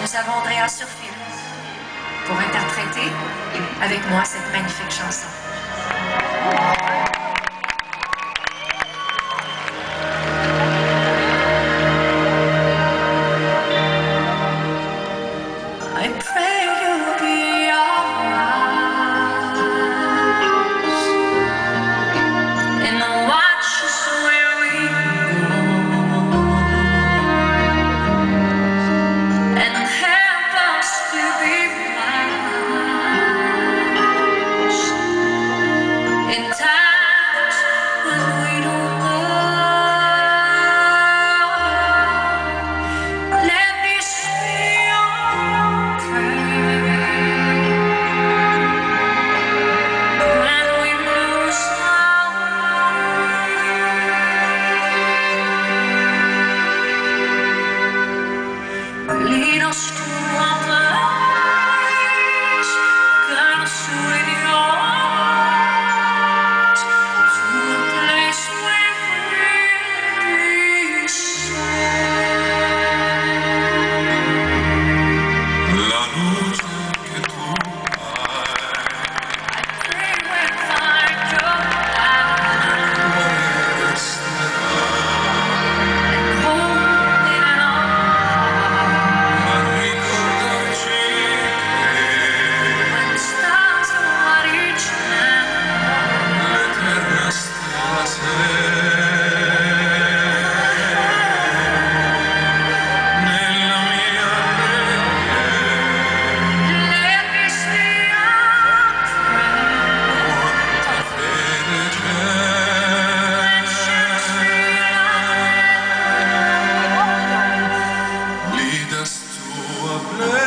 Nous avons Andrea sur film pour interpréter avec moi cette magnifique chanson. I pray you'll be alright and watch us where we go and help us to be wise in times when we don't know. Let this be your prayer when we lose our way. Lead us to our place, guide us with your arms, to a place where we'll be safe. La luce che tu hai I pray we'll find your light resterà, and hold it on. ma ricordarci che When the stars are each night, l'eterna stella sei nella mia let this be our prayer. fede c'è. Lead us to a place